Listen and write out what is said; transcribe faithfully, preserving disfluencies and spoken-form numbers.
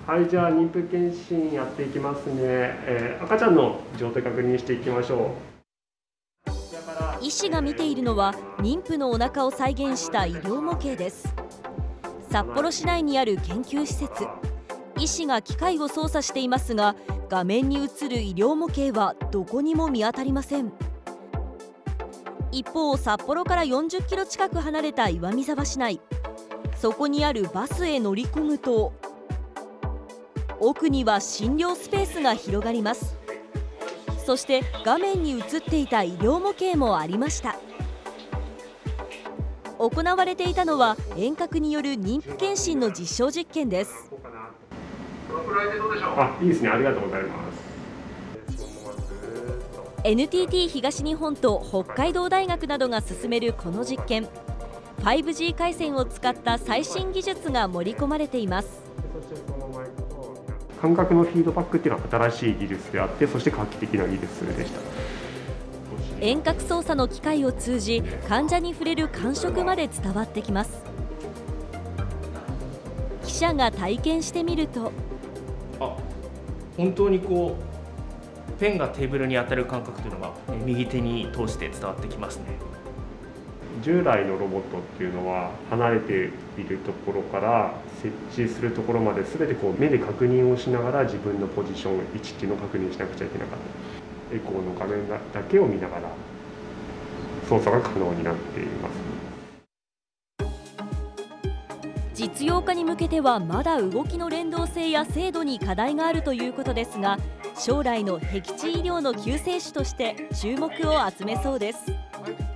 はい、じゃあ妊婦検診やっていきますね。えー、赤ちゃんの状態確認していきましょう。 医師が見ているのは妊婦のお腹を再現した医療模型です。札幌市内にある研究施設。医師が機械を操作していますが、画面に映る医療模型はどこにも見当たりません。一方、札幌からよんじゅっキロ近く離れた岩見沢市内、そこにあるバスへ乗り込むと、奥には診療スペースが広がります。そして画面に映っていた医療模型もありました。行われていたのは遠隔による妊婦検診の実証実験です。 あ、いいですね。ありがとうございます。 エヌティーティー 東日本と北海道大学などが進めるこの実験、ファイブジー 回線を使った最新技術が盛り込まれています。 感覚のフィードバックっていうのは新しい技術であって、そして画期的な技術でした。 遠隔操作の機械を通じ、患者に触れる感触まで伝わってきます。記者が体験してみると、 あ、本当にこうペンがテーブルに当たる感覚というのが右手に通して伝わってきますね。 従来のロボットっていうのは離れているところから設置するところまで全てこう目で確認をしながら自分のポジション、位置っていうのを確認しなくちゃいけなかった。エコーの画面だけを見ながら操作が可能になっています。 実用化に向けてはまだ動きの連動性や精度に課題があるということですが、将来の僻地医療の救世主として注目を集めそうです。